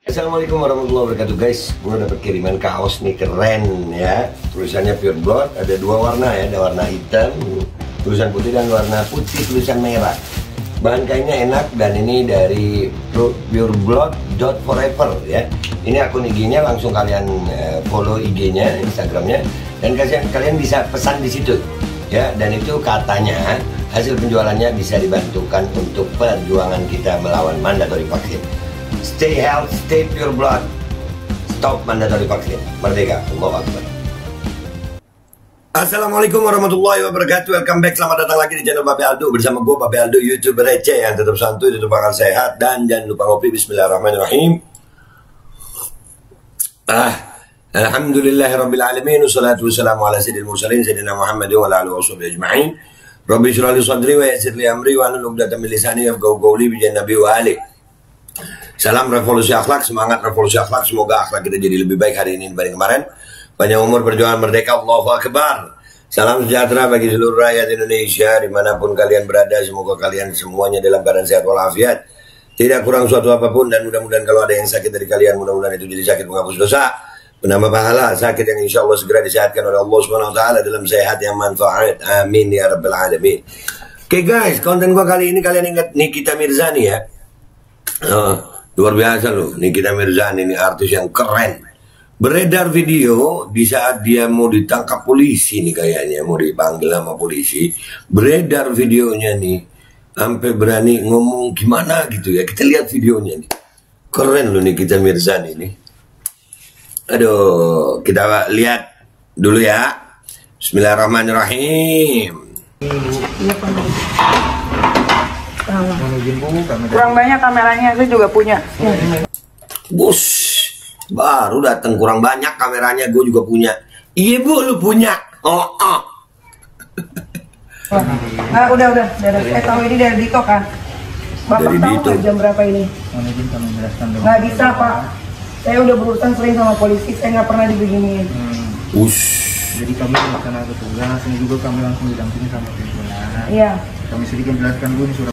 Assalamualaikum warahmatullahi wabarakatuh guys. Gue dapet kiriman kaos nih, keren ya. Tulisannya Pure Blood, ada dua warna ya, ada warna hitam tulisan putih dan warna putih tulisan merah. Bahan kainnya enak dan ini dari pureblood.forever ya. Ini akun IG-nya, langsung kalian follow IG-nya, Instagram-nya, dan kalian bisa pesan di situ ya. Dan itu katanya hasil penjualannya bisa dibantukan untuk perjuangan kita melawan mandatory vaksin. Stay healthy, stay pure blood. Stop mandatory vaksin. Merdeka. Allahu Akbar. Assalamualaikum warahmatullahi wabarakatuh. Welcome back. Selamat datang lagi di channel Babe Aldo. Bersama gue Babe Aldo, YouTuber receh yang tetap santuy, tetap bakal sehat. Dan jangan lupa ngopi. Bismillahirrahmanirrahim. Alhamdulillahirrabbilalamin. Wassalatu wassalamu ala sayyidil mursalin Sayyidina Muhammad wa ala alihi wa sahbihi ajma'in. Rabbi shrah li sadri wa yassir li amri wa hlul 'uqdatam min lisani yafqahu qawli bi nabi wa ali. Salam revolusi akhlak, semangat revolusi akhlak. Semoga akhlak kita jadi lebih baik hari ini dibanding kemarin. Panjang umur, perjuangan merdeka, Allahu Akbar. Salam sejahtera bagi seluruh rakyat Indonesia dimanapun kalian berada. Semoga kalian semuanya dalam keadaan sehat walafiat, tidak kurang suatu apapun. Dan mudah-mudahan kalau ada yang sakit dari kalian, mudah-mudahan itu jadi sakit menghapus dosa, penambah pahala, sakit yang insya Allah segera disehatkan oleh Allah Subhanahu Wa Taala dalam sehat yang manfaat. Amin ya Rabbal Alamin. Oke guys, konten gua kali ini kalian ingat Nikita Mirzani ya. Luar biasa loh, Nikita Mirzani ini artis yang keren. Beredar video di saat dia mau ditangkap polisi nih, kayaknya mau dipanggil sama polisi. Beredar videonya nih, sampai berani ngomong gimana gitu ya. Kita lihat videonya nih, keren loh Nikita Mirzani ini. Aduh, kita lihat dulu ya. Bismillahirrahmanirrahim. Kurang banyak kameranya, saya juga punya. Bus, baru datang kurang banyak kameranya, gue juga punya. Iya bu, lu punya. Udah. Tahu ini dari Dito kan? Bapak Dari tahu Dito. nggak jam berapa ini? Nggak bisa pak. Saya udah berurusan sering sama polisi, saya nggak pernah dibeginiin. Jadi kami melaksanakan petugas, ini juga kami langsung didampingi sama pimpinan. Iya. Kami sedikit jelaskan dulu nih surat.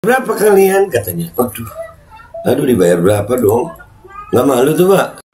Berapa kalian katanya? Aduh dibayar berapa dong? Nggak malu tuh Pak?